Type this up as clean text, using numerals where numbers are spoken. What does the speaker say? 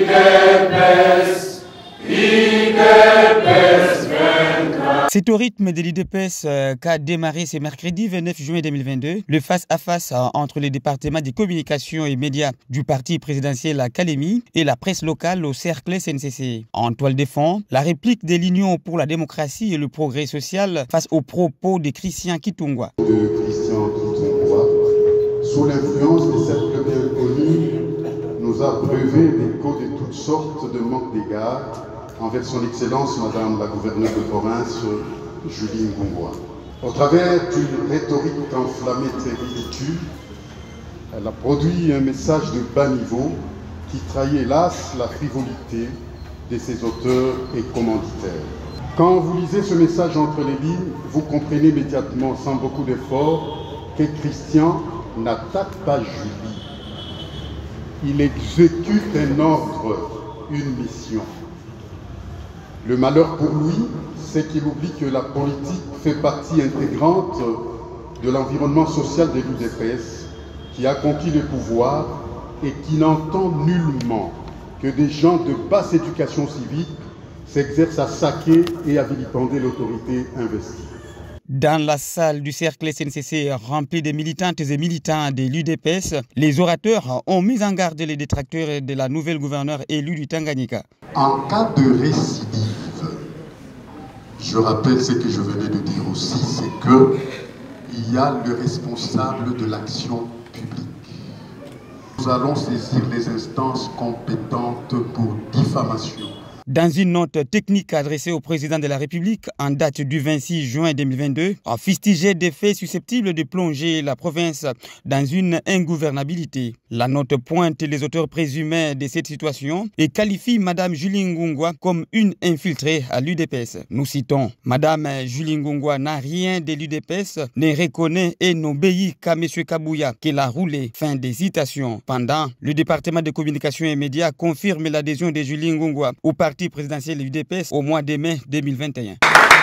C'est au rythme de l'UDPS qu'a démarré ce mercredi 29 juin 2022 le face-à-face entre les départements des communications et médias du parti présidentiel à Kalemi et la presse locale au cercle SNCC. En toile de fond, la réplique de l'Union pour la démocratie et le progrès social face aux propos de Christian Kitungwa. Sous l'influence des cercles bien connus, nous a brevé d'échos de toutes sortes de manques d'égards envers son Excellence Madame la gouverneure de province, Julie Ngongwa. Au travers d'une rhétorique enflammée très ridicule, elle a produit un message de bas niveau qui trahit hélas la frivolité de ses auteurs et commanditaires. Quand vous lisez ce message entre les lignes, vous comprenez immédiatement, sans beaucoup d'efforts, que Christian n'attaque pas Julie. Il exécute un ordre, une mission. Le malheur pour lui, c'est qu'il oublie que la politique fait partie intégrante de l'environnement social de l'UDPS, qui a conquis le pouvoir et qui n'entend nullement que des gens de basse éducation civique s'exercent à saquer et à vilipender l'autorité investie. Dans la salle du cercle SNCC remplie de militantes et militants de l'UDPS, les orateurs ont mis en garde les détracteurs de la nouvelle gouverneure élue du Tanganyika. En cas de récidive, je rappelle ce que je venais de dire aussi, c'est qu'il y a le responsable de l'action publique. Nous allons saisir les instances compétentes pour diffamation. Dans une note technique adressée au président de la République en date du 26 juin 2022, a fustigé des faits susceptibles de plonger la province dans une ingouvernabilité. La note pointe les auteurs présumés de cette situation et qualifie Mme Julie Ngongwa comme une infiltrée à l'UDPS. Nous citons, Mme Julie Ngongwa n'a rien de l'UDPS, ne reconnaît et n'obéit qu'à M. Kabouya qu'il a roulé. Fin des citations. Pendant, le département de communication et médias confirme l'adhésion de Julie Ngongwa au parti présidentiel UDPS au mois de mai 2021.